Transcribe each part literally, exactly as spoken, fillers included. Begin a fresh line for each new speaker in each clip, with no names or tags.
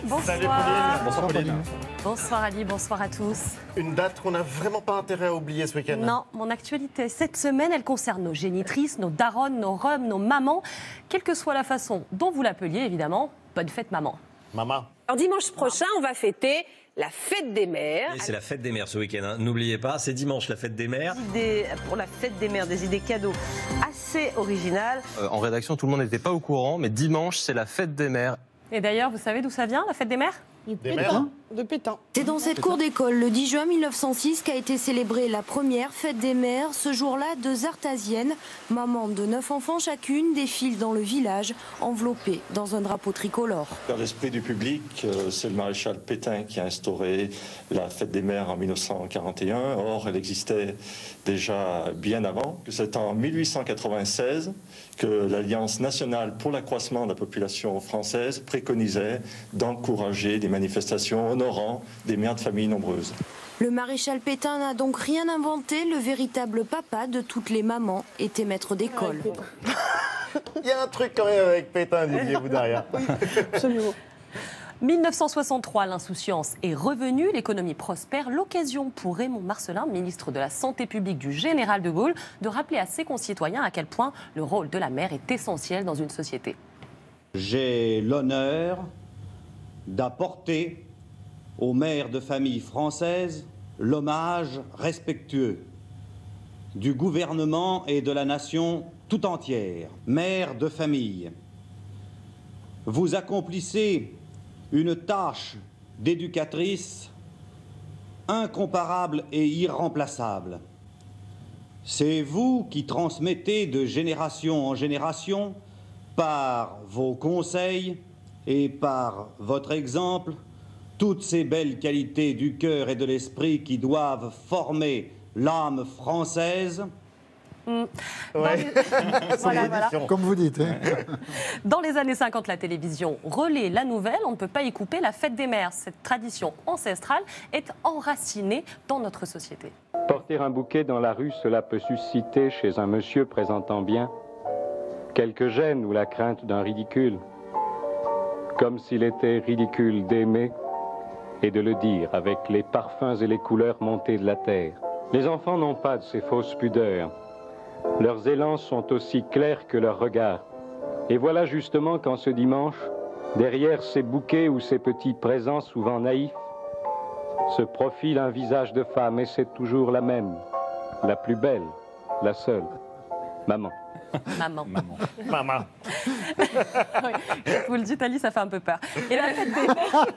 bonsoir.
Salut Pauline.
Bonsoir Pauline.
Bonsoir Ali, bonsoir à tous.
Une date qu'on n'a vraiment pas intérêt à oublier ce week-end.
Non, mon actualité cette semaine, elle concerne nos génitrices, nos daronnes, nos rhums, nos mamans. Quelle que soit la façon dont vous l'appeliez, évidemment, bonne fête maman.
Maman.
Alors dimanche prochain, on va fêter la fête des mères.
Et c'est la fête des mères ce week-end, hein. N'oubliez pas, c'est dimanche la fête des mères.
Idées pour la fête des mères, des idées cadeaux assez originales.
Euh, en rédaction, tout le monde n'était pas au courant, mais dimanche, c'est la fête des mères.
Et d'ailleurs, vous savez d'où ça vient, la fête des mères ?
Des mères.
De Pétain.
C'est dans cette cour d'école, le dix juin mille neuf cent six, qu'a été célébrée la première fête des mères. Ce jour-là, deux artasiennes, mamans de neuf enfants chacune, défilent dans le village, enveloppées dans un drapeau tricolore.
Dans l'esprit du public, c'est le maréchal Pétain qui a instauré la fête des mères en mille neuf cent quarante et un. Or, elle existait déjà bien avant. C'est en mille huit cent quatre-vingt-seize que l'Alliance nationale pour l'accroissement de la population française préconisait d'encourager des manifestations honorant des mères de famille nombreuses.
Le maréchal Pétain n'a donc rien inventé. Le véritable papa de toutes les mamans était maître d'école.
Il y a un truc quand même avec Pétain, Didier Boudaria.
Oui, absolument.
mille neuf cent soixante-trois, l'insouciance est revenue, l'économie prospère. L'occasion pour Raymond Marcellin, ministre de la Santé publique du général de Gaulle, de rappeler à ses concitoyens à quel point le rôle de la mère est essentiel dans une société.
J'ai l'honneur d'apporter aux mères de famille françaises l'hommage respectueux du gouvernement et de la nation tout entière. Mères de famille, vous accomplissez une tâche d'éducatrice incomparable et irremplaçable. C'est vous qui transmettez de génération en génération, par vos conseils et par votre exemple, toutes ces belles qualités du cœur et de l'esprit qui doivent former l'âme française.
Mmh.
Ouais.
Les... voilà, voilà.
Comme vous dites. Hein.
Dans les années cinquante, la télévision relaie la nouvelle. On ne peut pas y couper la fête des mères. Cette tradition ancestrale est enracinée dans notre société.
Porter un bouquet dans la rue, cela peut susciter chez un monsieur présentant bien quelque gêne ou la crainte d'un ridicule. Comme s'il était ridicule d'aimer et de le dire avec les parfums et les couleurs montées de la terre. Les enfants n'ont pas de ces fausses pudeurs. Leurs élans sont aussi clairs que leurs regards. Et voilà justement qu'en ce dimanche, derrière ces bouquets ou ces petits présents souvent naïfs, se profile un visage de femme, et c'est toujours la même, la plus belle, la seule, maman.
Maman.
Maman. Maman.
Oui, vous le dites, Ali, ça fait un peu peur. Et la fête des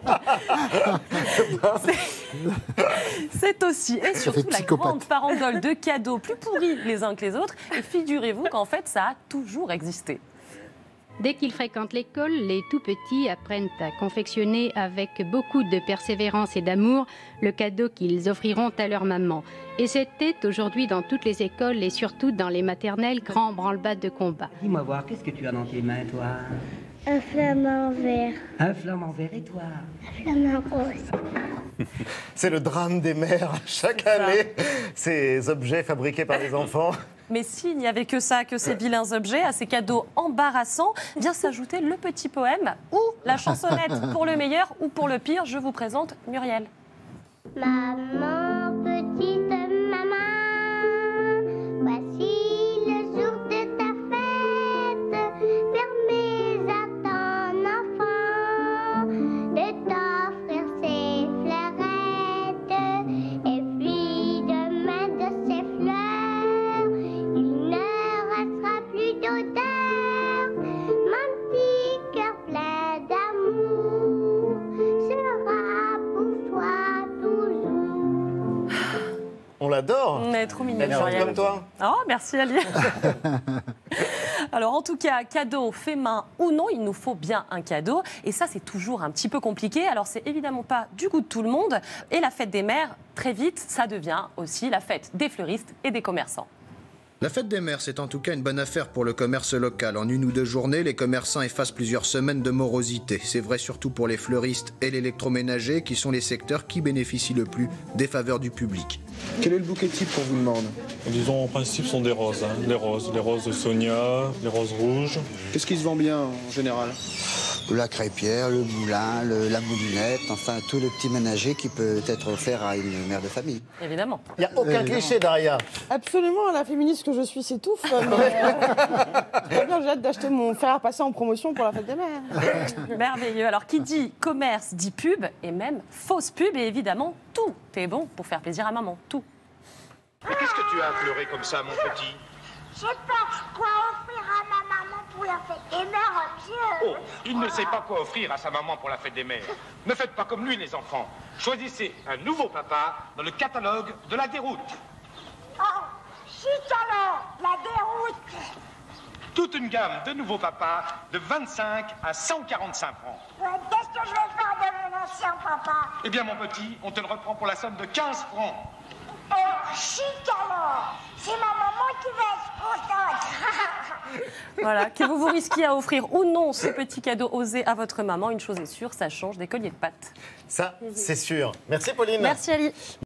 mères, c'est aussi et surtout la grande farandole de cadeaux plus pourris les uns que les autres. Et figurez-vous qu'en fait, ça a toujours existé.
Dès qu'ils fréquentent l'école, les tout-petits apprennent à confectionner avec beaucoup de persévérance et d'amour le cadeau qu'ils offriront à leur maman. Et c'était aujourd'hui dans toutes les écoles et surtout dans les maternelles grand branle-bas de combat.
Dis-moi voir, qu'est-ce que tu as dans tes mains, toi?
Un flamant vert.
Un flamant vert, et toi?
Un flamant rose.
C'est le drame des mères chaque année. Ces objets fabriqués par les enfants.
Mais s'il n'y avait que ça, que ces vilains objets, à ces cadeaux embarrassants, vient s'ajouter le petit poème ou la chansonnette. Pour le meilleur ou pour le pire, je vous présente Muriel.
Maman, petite maman, voici le jour de ta fête. Permets à ton enfant de t'offrir ses fleurettes. Et puis demain de ses fleurs, il ne restera plus d'odeur. Mon petit cœur plein d'amour sera pour toi toujours.
On l'adore.
On est trop mignons,
Elle chante
Muriel.
comme toi.
Oh, merci Ali. Alors en tout cas, cadeau fait main ou non, il nous faut bien un cadeau. Et ça, c'est toujours un petit peu compliqué. Alors c'est évidemment pas du goût de tout le monde. Et la fête des mères, très vite, ça devient aussi la fête des fleuristes et des commerçants.
La fête des mères, c'est en tout cas une bonne affaire pour le commerce local. En une ou deux journées, les commerçants effacent plusieurs semaines de morosité. C'est vrai surtout pour les fleuristes et l'électroménager, qui sont les secteurs qui bénéficient le plus des faveurs du public.
Quel est le bouquet type qu'on vous demande?
Disons, en principe, sont des roses. Hein. Les roses, les roses de Sonia, les roses rouges.
Qu'est-ce qui se vend bien en général?
La crêpière, le moulin, le, la moulinette, enfin tout le petit ménager qui peut être offert à une mère de famille.
Évidemment.
Il n'y a aucun cliché, Daria.
Absolument, la féministe que je suis s'étouffe. Mais euh, bien, j'ai hâte d'acheter mon fer à passer en promotion pour la fête des mères.
Merveilleux. Alors, qui dit commerce dit pub, et même fausse pub, et évidemment, tout est bon pour faire plaisir à maman. Tout.
Mais qu'est-ce que tu as pleuré comme ça, mon petit?
Je sais pas quoi offrir à ma maman pour la fête des mères, monsieur.
Oh, il ne sait pas quoi offrir à sa maman pour la fête des mères. Ne faites pas comme lui, les enfants. Choisissez un nouveau papa dans le catalogue de la déroute.
Oh, chut alors, la déroute.
Toute une gamme de nouveaux papas de vingt-cinq à cent quarante-cinq francs.
Ouais, qu'est-ce que je vais faire de mon ancien papa?
Eh bien, mon petit, on te le reprend pour la somme de quinze francs.
Oh, chut alors. C'est ma maman qui va être contente.
Voilà, que vous vous risquiez à offrir ou non ce petit cadeau osé à votre maman, une chose est sûre, ça change des colliers de pâtes.
Ça, c'est sûr. Merci, Pauline.
Merci, Ali.